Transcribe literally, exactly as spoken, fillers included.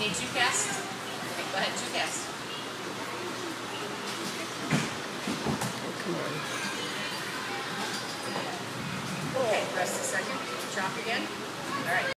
need two casts? Okay, go ahead, two casts. Come on. Okay, press the second. Chop again. All right.